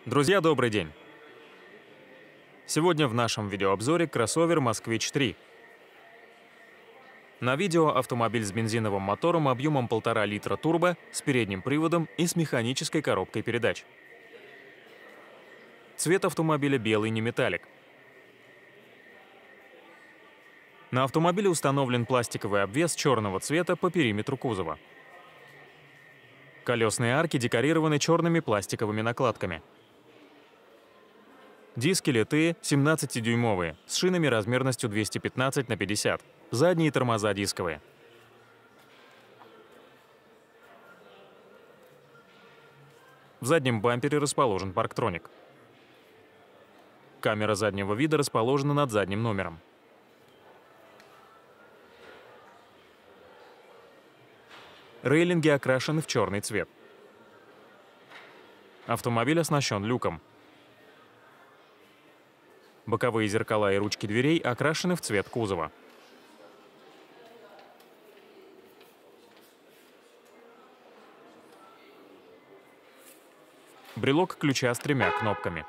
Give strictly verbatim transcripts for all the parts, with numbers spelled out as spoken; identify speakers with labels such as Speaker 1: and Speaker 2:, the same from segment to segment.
Speaker 1: Друзья, добрый день! Сегодня в нашем видеообзоре кроссовер «Москвич три». На видео автомобиль с бензиновым мотором объемом полтора литра турбо, с передним приводом и с механической коробкой передач. Цвет автомобиля белый, не металлик. На автомобиле установлен пластиковый обвес черного цвета по периметру кузова. Колесные арки декорированы черными пластиковыми накладками. Диски литые, семнадцатидюймовые, с шинами размерностью двести пятнадцать на пятьдесят. Задние тормоза дисковые. В заднем бампере расположен парктроник. Камера заднего вида расположена над задним номером. Рейлинги окрашены в черный цвет. Автомобиль оснащен люком. Боковые зеркала и ручки дверей окрашены в цвет кузова. Брелок ключа с тремя кнопками.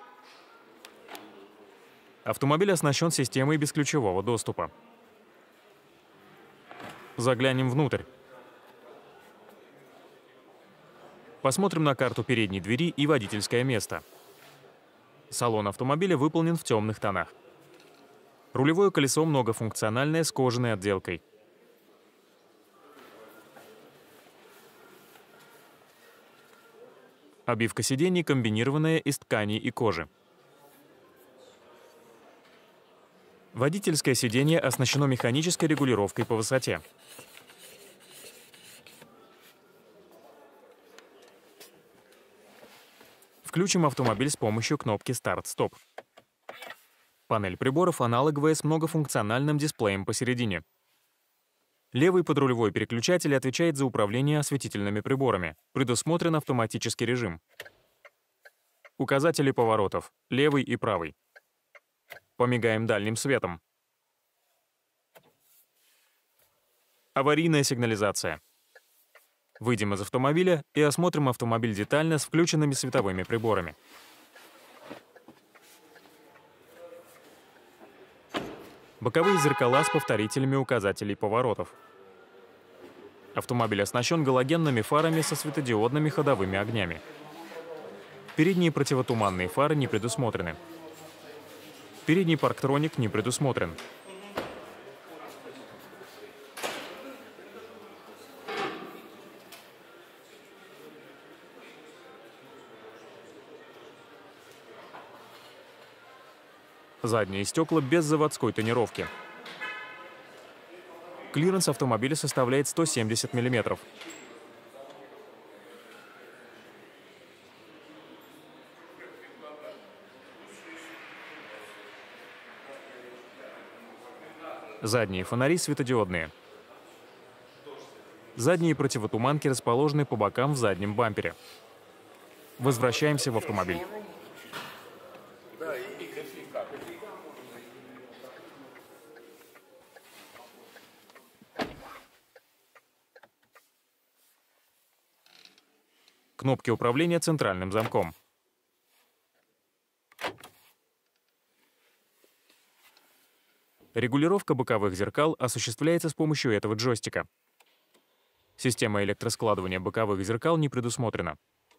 Speaker 1: Автомобиль оснащен системой бесключевого доступа. Заглянем внутрь. Посмотрим на карту передней двери и водительское место. Салон автомобиля выполнен в темных тонах. Рулевое колесо многофункциональное с кожаной отделкой. Обивка сидений комбинированная из ткани и кожи. Водительское сиденье оснащено механической регулировкой по высоте. Включим автомобиль с помощью кнопки «Старт-стоп». Панель приборов аналоговая с многофункциональным дисплеем посередине. Левый подрулевой переключатель отвечает за управление осветительными приборами. Предусмотрен автоматический режим. Указатели поворотов – левый и правый. Помигаем дальним светом. Аварийная сигнализация. Выйдем из автомобиля и осмотрим автомобиль детально с включенными световыми приборами. Боковые зеркала с повторителями указателей поворотов. Автомобиль оснащен галогенными фарами со светодиодными ходовыми огнями. Передние противотуманные фары не предусмотрены. Передний парктроник не предусмотрен. Задние стекла без заводской тонировки. Клиренс автомобиля составляет сто семьдесят миллиметров. Задние фонари светодиодные. Задние противотуманки расположены по бокам в заднем бампере. Возвращаемся в автомобиль. Кнопки управления центральным замком. Регулировка боковых зеркал осуществляется с помощью этого джойстика. Система электроскладывания боковых зеркал не предусмотрена.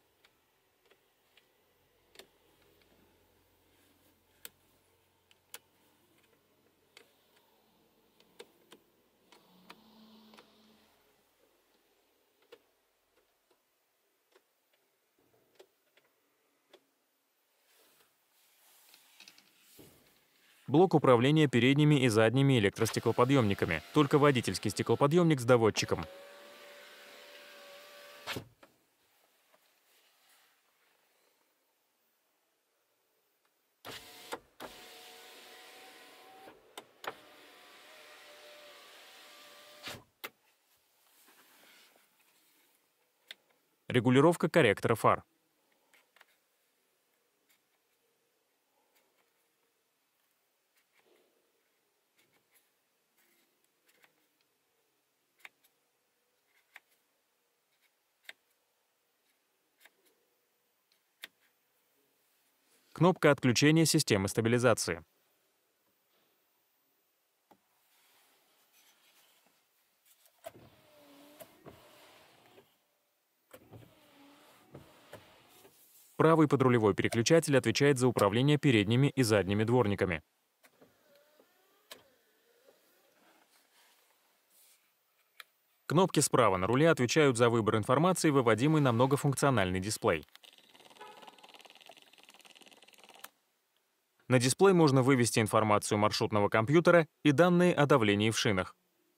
Speaker 1: Блок управления передними и задними электростеклоподъемниками. Только водительский стеклоподъемник с доводчиком. Регулировка корректора фар. Кнопка отключения системы стабилизации. Правый подрулевой переключатель отвечает за управление передними и задними дворниками. Кнопки справа на руле отвечают за выбор информации, выводимый на многофункциональный дисплей. На дисплей можно вывести информацию маршрутного компьютера и данные о давлении в шинах.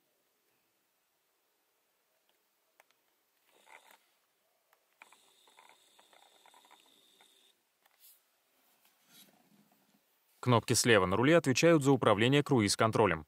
Speaker 1: Кнопки слева на руле отвечают за управление круиз-контролем.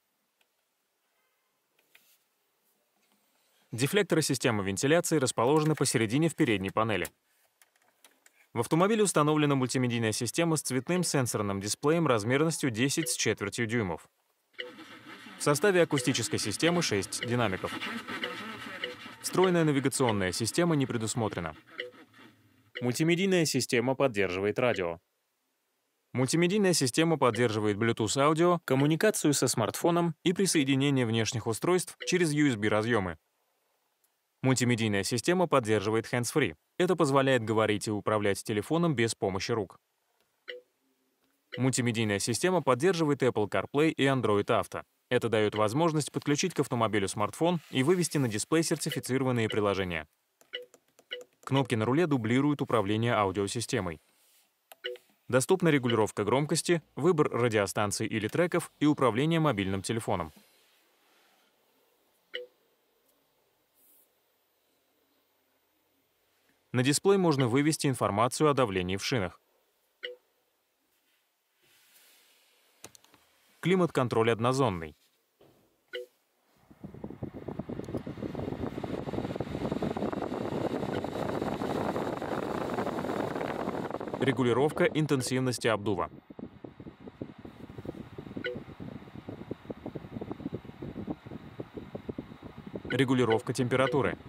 Speaker 1: Дефлекторы системы вентиляции расположены посередине в передней панели. В автомобиле установлена мультимедийная система с цветным сенсорным дисплеем размерностью десять с четвертью дюймов. В составе акустической системы шесть динамиков. Встроенная навигационная система не предусмотрена. Мультимедийная система поддерживает радио. Мультимедийная система поддерживает Bluetooth аудио, коммуникацию со смартфоном и присоединение внешних устройств через ю эс би-разъемы. Мультимедийная система поддерживает hands-free. Это позволяет говорить и управлять телефоном без помощи рук. Мультимедийная система поддерживает Apple CarPlay и Android Auto. Это дает возможность подключить к автомобилю смартфон и вывести на дисплей сертифицированные приложения. Кнопки на руле дублируют управление аудиосистемой. Доступна регулировка громкости, выбор радиостанций или треков и управление мобильным телефоном. На дисплей можно вывести информацию о давлении в шинах. Климат-контроль однозонный. Регулировка интенсивности обдува. Регулировка температуры.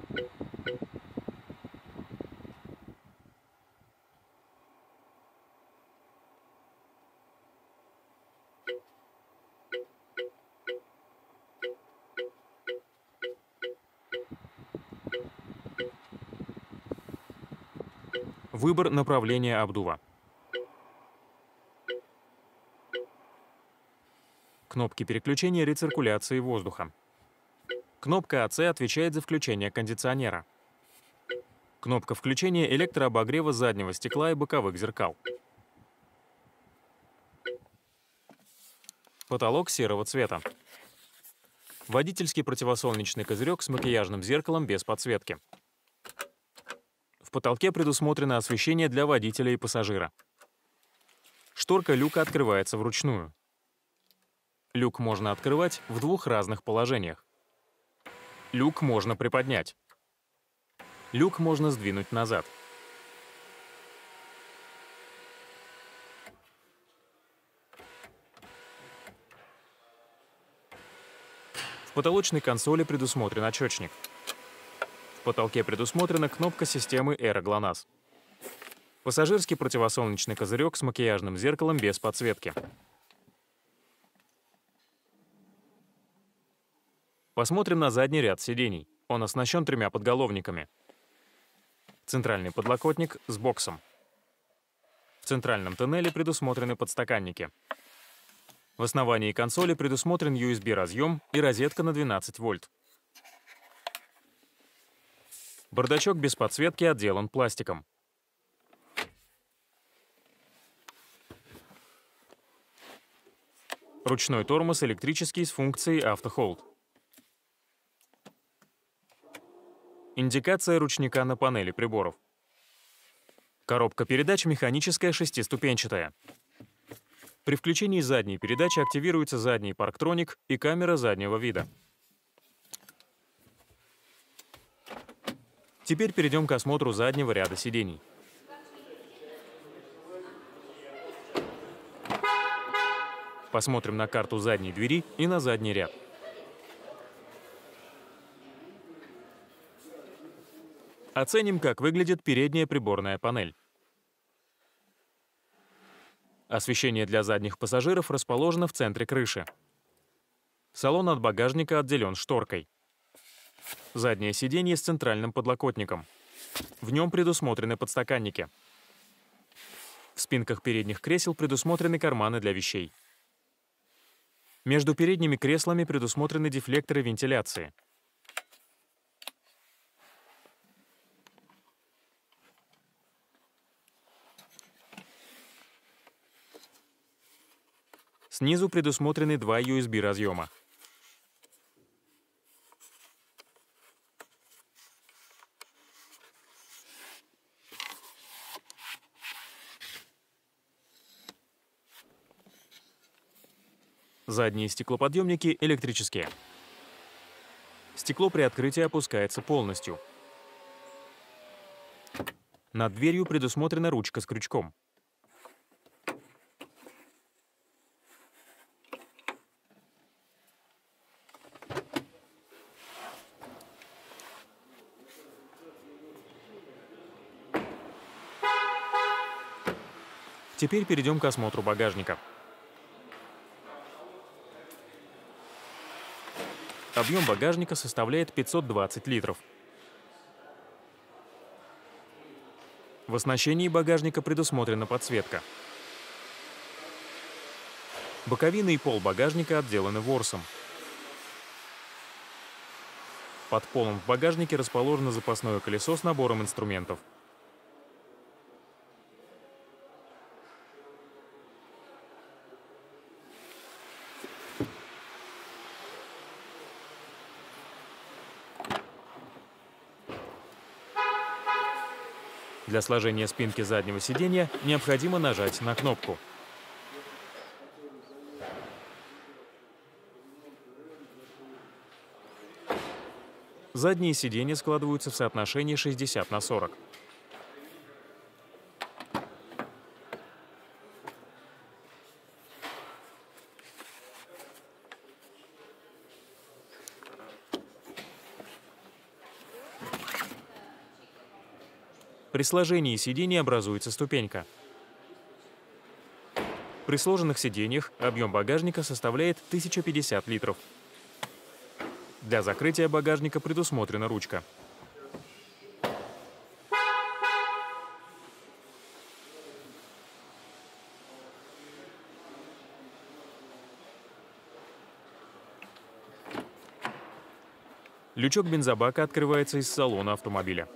Speaker 1: Выбор направления обдува. Кнопки переключения рециркуляции воздуха. Кнопка а цэ отвечает за включение кондиционера. Кнопка включения электрообогрева заднего стекла и боковых зеркал. Потолок серого цвета. Водительский противосолнечный козырек с макияжным зеркалом без подсветки. В потолке предусмотрено освещение для водителя и пассажира. Шторка люка открывается вручную. Люк можно открывать в двух разных положениях. Люк можно приподнять. Люк можно сдвинуть назад. В потолочной консоли предусмотрен очечник. В потолке предусмотрена кнопка системы Эра ГЛОНАСС. Пассажирский противосолнечный козырек с макияжным зеркалом без подсветки. Посмотрим на задний ряд сидений. Он оснащен тремя подголовниками. Центральный подлокотник с боксом. В центральном тоннеле предусмотрены подстаканники. В основании консоли предусмотрен ю эс би-разъем и розетка на двенадцать вольт. Бардачок без подсветки отделан пластиком. Ручной тормоз электрический с функцией автохолд. Индикация ручника на панели приборов. Коробка передач механическая шестиступенчатая. При включении задней передачи активируется задний парктроник и камера заднего вида. Теперь перейдем к осмотру заднего ряда сидений. Посмотрим на карту задней двери и на задний ряд. Оценим, как выглядит передняя приборная панель. Освещение для задних пассажиров расположено в центре крыши. Салон от багажника отделен шторкой. Заднее сиденье с центральным подлокотником. В нем предусмотрены подстаканники. В спинках передних кресел предусмотрены карманы для вещей. Между передними креслами предусмотрены дефлекторы вентиляции. Снизу предусмотрены два ю эс би разъема. Задние стеклоподъемники электрические. Стекло при открытии опускается полностью. Над дверью предусмотрена ручка с крючком. Теперь перейдем к осмотру багажника. Объем багажника составляет пятьсот двадцать литров. В оснащении багажника предусмотрена подсветка. Боковина и пол багажника отделаны ворсом. Под полом в багажнике расположено запасное колесо с набором инструментов. Для сложения спинки заднего сиденья необходимо нажать на кнопку. Задние сиденья складываются в соотношении шестьдесят на сорок. При сложении сидений образуется ступенька. При сложенных сиденьях объем багажника составляет тысяча пятьдесят литров. Для закрытия багажника предусмотрена ручка. Лючок бензобака открывается из салона автомобиля.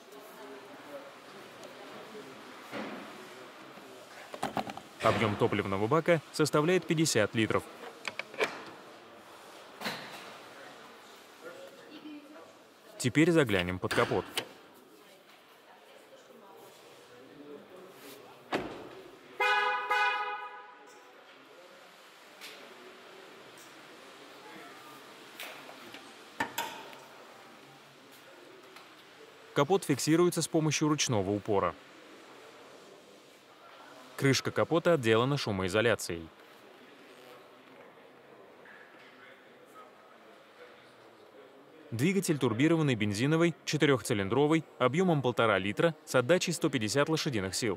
Speaker 1: Объем топливного бака составляет пятьдесят литров. Теперь заглянем под капот. Капот фиксируется с помощью ручного упора. Крышка капота отделана шумоизоляцией. Двигатель турбированный бензиновый, четырехцилиндровый, объемом полтора литра, с отдачей сто пятьдесят лошадиных сил.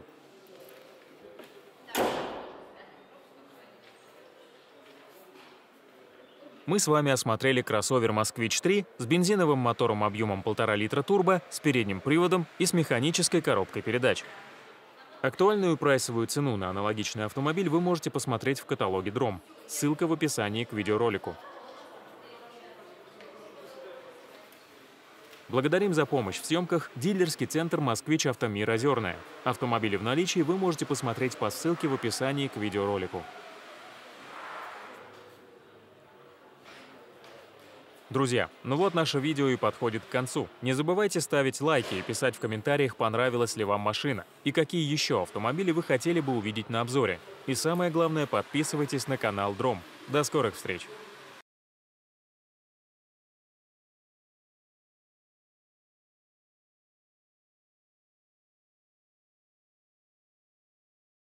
Speaker 1: Мы с вами осмотрели кроссовер «Москвич три» с бензиновым мотором объемом полтора литра турбо, с передним приводом и с механической коробкой передач. Актуальную прайсовую цену на аналогичный автомобиль вы можете посмотреть в каталоге дром. Ссылка в описании к видеоролику. Благодарим за помощь в съемках дилерский центр «Москвич Автомир Озерная». Автомобили в наличии вы можете посмотреть по ссылке в описании к видеоролику. Друзья, ну вот наше видео и подходит к концу. Не забывайте ставить лайки и писать в комментариях, понравилась ли вам машина и какие еще автомобили вы хотели бы увидеть на обзоре. И самое главное, подписывайтесь на канал Дром. До скорых встреч!